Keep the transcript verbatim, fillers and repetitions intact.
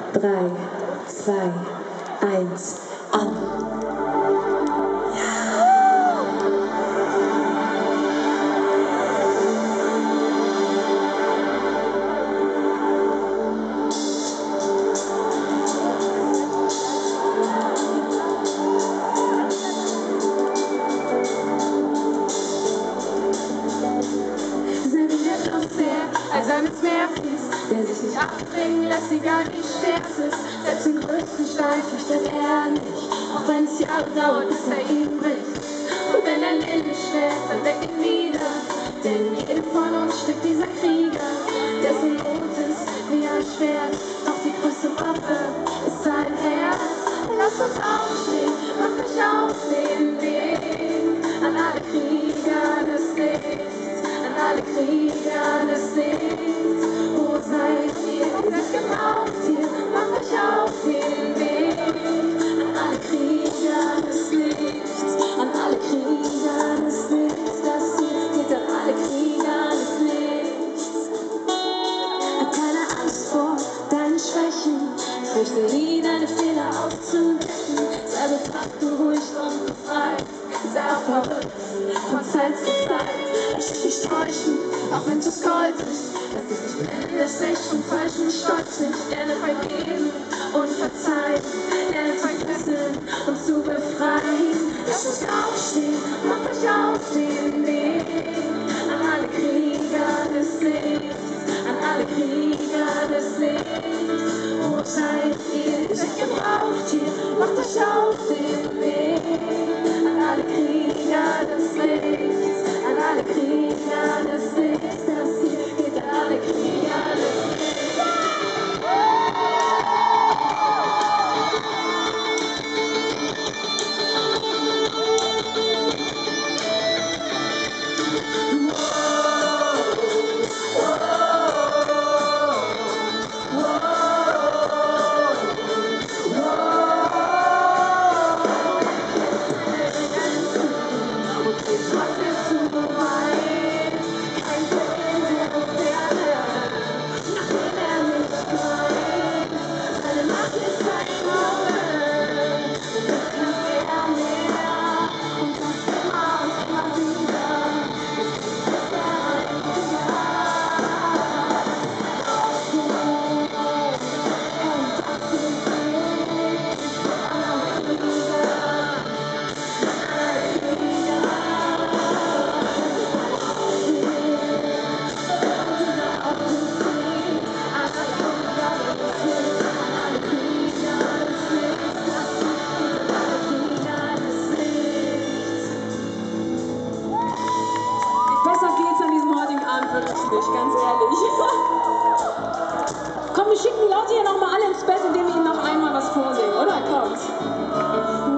drei, zwei, eins, an. Als eines Meer fließt, der sich nicht abbringen lässt, egal wie schwer es ist. Selbst den größten Stein fürchtet er nicht, auch wenn es Jahre dauert, bis er ihn bricht. Und wenn er Linde schlägt, dann weck ihn wieder, denn in jedem von uns steckt dieser Krieger, dessen Mut ist wie ein Schwert, doch die größte Waffe ist sein Herz. Lass uns aufstehen, mach mich auf den Weg an alle Krieger des Lichts, an alle Krieger des Lichts. Wo seid ihr? Ihr seid gebraucht hier, macht euch auf den Weg an alle Krieger des Lichts, an alle Krieger des Lichts. Das hier geht an alle Krieger des Lichts. Hab keine Angst vor deinen Schwächen, fürchte nie deine Fehler aufzudecken. Sei betrachtet, ruhig und befreit, sei auch verrückt von Zeit zu Zeit. Lass dich nicht täuschen, auch wenn es Gold ist. Lass dich nicht blenden, das Licht von falschen Stolz nicht. Lerne vergeben und verzeihen, lerne vergessen und zu befreien. Lass uns aufstehen, mach euch auf den Weg an alle Krieger des Lichts, an alle Krieger des Lichts. Wo seid ihr? Ihr seid gebraucht hier, macht euch auf den Weg an alle Krieger des Lichts, an alle Krieger des Lichts. Das hier geht an alle Krieger des Lichts. Besser geht's an diesem heutigen Abend wirklich nicht, ganz ehrlich. Komm, wir schicken die Leute hier nochmal alle ins Bett, indem wir ihnen noch einmal was vorsingen, oder? Kommt.